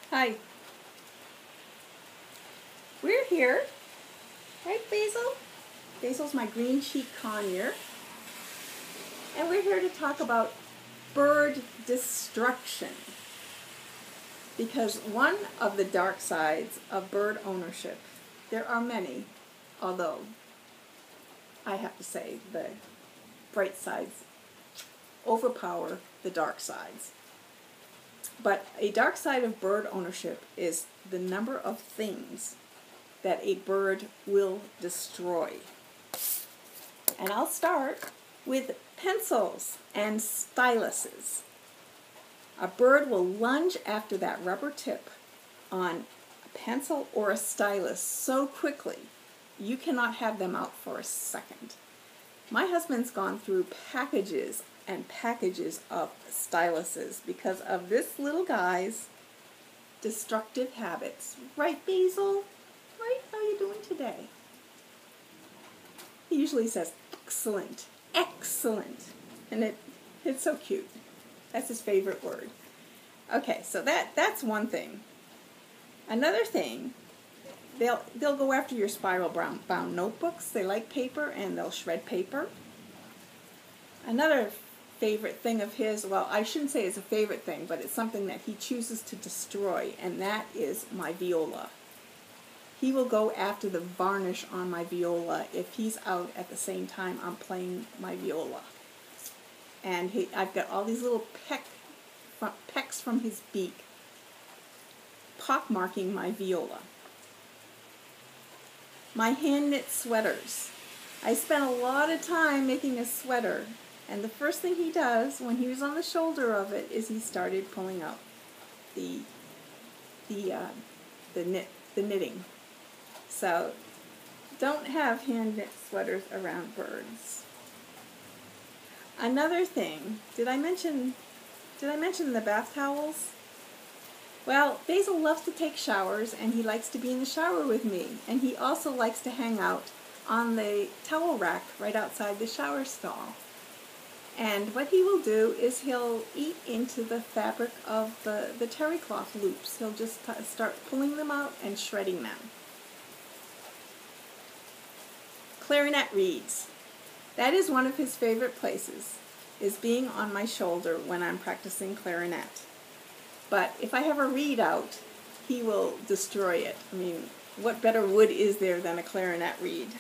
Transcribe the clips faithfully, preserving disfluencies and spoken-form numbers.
Hi. We're here. Right, Basil? Basil's my green cheek conure. And we're here to talk about bird destruction. Because one of the dark sides of bird ownership, there are many, although I have to say the bright sides overpower the dark sides. But a dark side of bird ownership is the number of things that a bird will destroy. And I'll start with pencils and styluses. A bird will lunge after that rubber tip on a pencil or a stylus so quickly you cannot have them out for a second. My husband's gone through packages and packages of styluses because of this little guy's destructive habits. Right, Basil? Right? How are you doing today? He usually says, excellent, excellent. And it it's so cute. That's his favorite word. Okay, so that that's one thing. Another thing, they'll they'll go after your spiral bound notebooks. They like paper and they'll shred paper. Another favorite thing of his, well, I shouldn't say it's a favorite thing, but it's something that he chooses to destroy, and that is my viola. He will go after the varnish on my viola if he's out at the same time I'm playing my viola. And he, I've got all these little peck, pecks from his beak pockmarking my viola. My hand-knit sweaters. I spent a lot of time making a sweater, and the first thing he does when he was on the shoulder of it is he started pulling out the the uh, the knit the knitting. So don't have hand-knit sweaters around birds. Another thing, did I mention did I mention the bath towels? Well, Basil loves to take showers and he likes to be in the shower with me, and he also likes to hang out on the towel rack right outside the shower stall. And what he will do is he'll eat into the fabric of the, the terry cloth loops. He'll just t- start pulling them out and shredding them. Clarinet reeds. That is one of his favorite places, is being on my shoulder when I'm practicing clarinet. But if I have a reed out, he will destroy it. I mean, what better wood is there than a clarinet reed?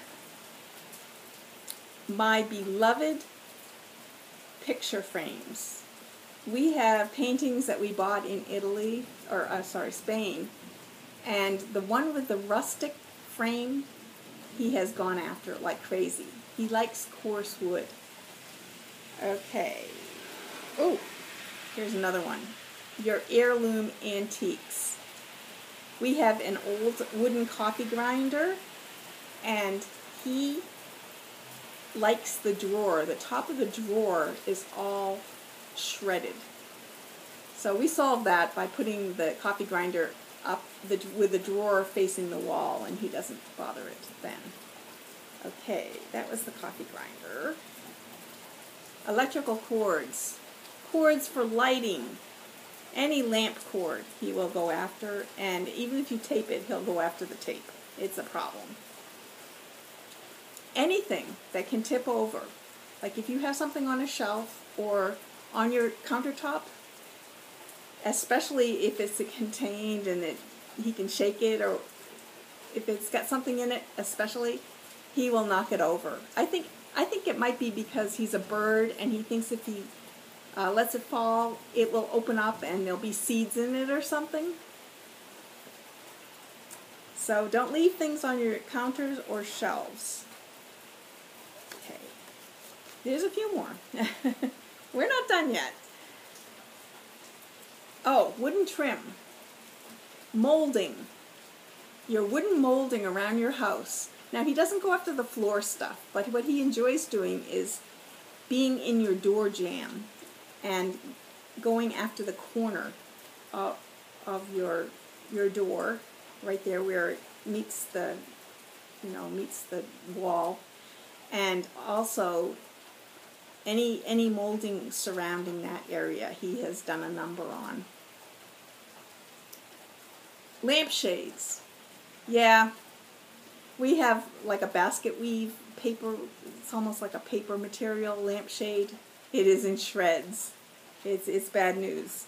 My beloved picture frames. We have paintings that we bought in Italy, or uh, sorry, Spain, and the one with the rustic frame, he has gone after like crazy. He likes coarse wood. Okay. Oh, here's another one. Your heirloom antiques. We have an old wooden coffee grinder, and he likes the drawer. The top of the drawer is all shredded. So we solved that by putting the coffee grinder up the, with the drawer facing the wall, and he doesn't bother it then. Okay, that was the coffee grinder. Electrical cords. Cords for lighting. Any lamp cord he will go after, and even if you tape it, he'll go after the tape. It's a problem. Anything that can tip over, like if you have something on a shelf or on your countertop, especially if it's contained and it, he can shake it, or if it's got something in it especially, he will knock it over. I think I think it might be because he's a bird and he thinks if he uh, lets it fall, it will open up and there'll be seeds in it or something. So don't leave things on your counters or shelves. Okay, there's a few more. We're not done yet. Oh, wooden trim. Molding. Your wooden molding around your house. Now, he doesn't go after the floor stuff, but what he enjoys doing is being in your door jamb and going after the corner of, of your your door, right there where it meets the, you know, meets the wall, and also any any molding surrounding that area he has done a number on. Lampshades. Yeah, we have like a basket weave paper. It's almost like a paper material lampshade. It is in shreds. It's it's bad news.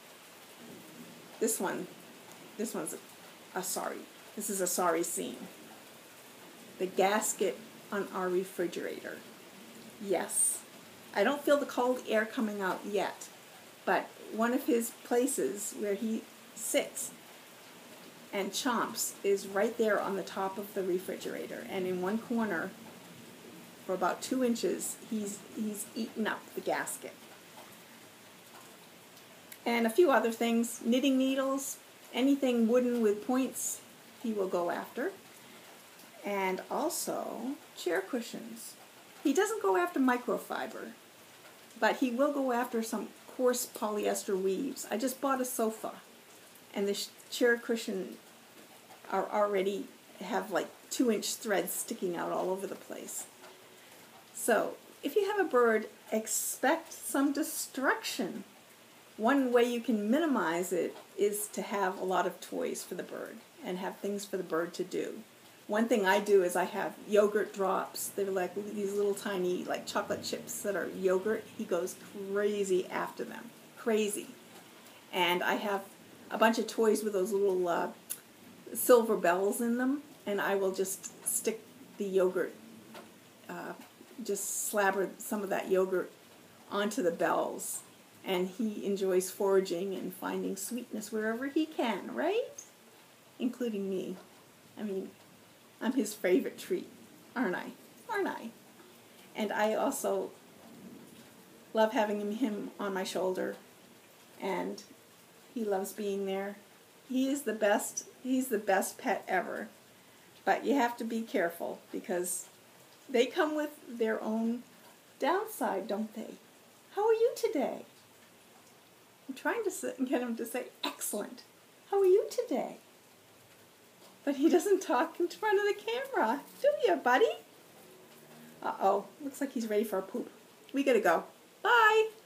This one, this one's a, a sorry. This is a sorry scene. The gasket on our refrigerator. Yes, I don't feel the cold air coming out yet, but one of his places where he sits and chomps is right there on the top of the refrigerator, and in one corner for about two inches he's he's eaten up the gasket. And a few other things, knitting needles, anything wooden with points he will go after. And also chair cushions. He doesn't go after microfiber, but he will go after some coarse polyester weaves. I just bought a sofa, and the chair cushion are already have like two inch threads sticking out all over the place. So if you have a bird, expect some destruction. One way you can minimize it is to have a lot of toys for the bird and have things for the bird to do. One thing I do is I have yogurt drops. They're like these little tiny like chocolate chips that are yogurt. He goes crazy after them. Crazy. And I have a bunch of toys with those little uh, silver bells in them, and I will just stick the yogurt, uh, just slabber some of that yogurt onto the bells, and he enjoys foraging and finding sweetness wherever he can, right? Including me. I mean, I'm his favorite treat, aren't I? Aren't I? And I also love having him on my shoulder, and he loves being there. He is the best, he's the best pet ever. But you have to be careful because they come with their own downside, don't they? How are you today? I'm trying to sit and get him to say, excellent. How are you today? But he doesn't talk in front of the camera, do you, buddy? Uh-oh, looks like he's ready for a poop. We gotta go. Bye.